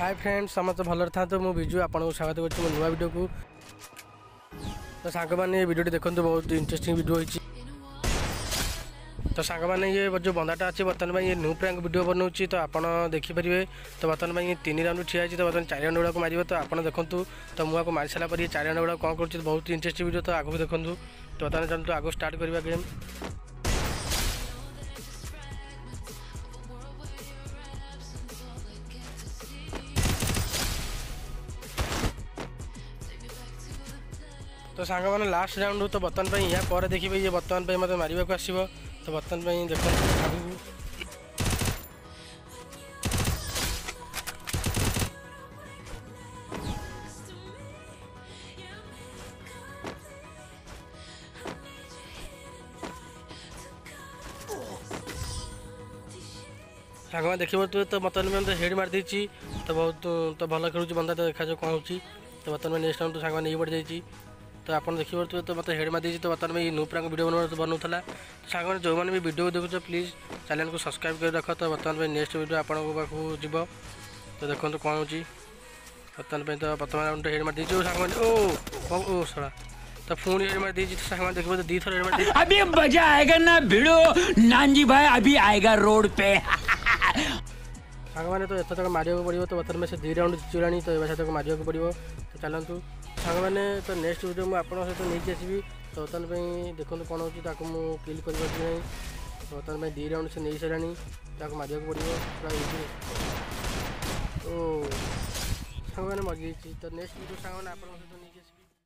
Hi friends समस्त भलर था तो मुझे विजु आपको स्वागत कर नुआ वीडियो को। तो सांग मैंने वीडियो देखते बहुत इंटरेस्टिंग वीडियो होती। तो सांग मैंने ये जो बंदाटा अच्छे बर्तमान ये न्यू प्रैंक वीडियो बनाऊँगी तो आप देखिपारे। तो बर्तमान ये 3 राउंड ठिया तो बर्तमान 4 राउंड गुड़ा मारे तो आप देखूँ। तो मुझे मारी सारापर ये 4 राउंड गुड़ा कौन कर बहुत इंटरेस्टिंग वीडियो तो आगे देखूँ। तो बर्तमान चलते आगे स्टार्ट करवा गेम। तो सांग मैंने लास्ट राउंड तो बर्तमान या पर देखिए ये बर्तमान मत मारे को आसो। तो बर्तमान देख आगू सांग मैंने देखिए तो बर्तमान मैं हेड मार देती। तो बहुत तो भल खेलुँ बंदा तो देखा कौन हो। तो बर्तमान नेक्स्ट राउंड तो सांग मैंने बढ़ जाइए। तो आप देखिए तो मतलब हेड मार दी। तो बर्तमान ये न्यू प्रैंक वीडियो बनाऊला। तो सांग मैंने जो मैंने भी वीडियो देखो प्लीज़ चैनल को सब्सक्राइब कर रख। तो बर्तमान नेक्स्ट वीडियो आप जीव। तो देखो कौन हो। बर्तमान तो बर्तमान राउंड हेड मार दी सांग मैंने ओ सड़ा। तो पुणी हेड मार दी सांग मैंने देखो तो 2 थर हेड मार दी। अभी मजा आएगा ना भिड़ो नानजी भाई अभी आएगा रोड पे। सांग मैंने तो एत तक मारिया को पड़ो। तो बर्तमान से 2 राउंड जीतला तो ये तक मारिया को पड़ो। तो चलतु सांग मैंने तो नेक्स्ट वीडियो मुझे आपको सहित नहीं आसवि। तो बर्तमान देखो कौन हो मुझे किल कर। तो बर्तमान 2 राउंड से नहीं सारा मारिया को पड़ो पूरा इजी। तो सांग मैंने मर गई। तो नेक्स्ट वीडियो सांग मैंने आपको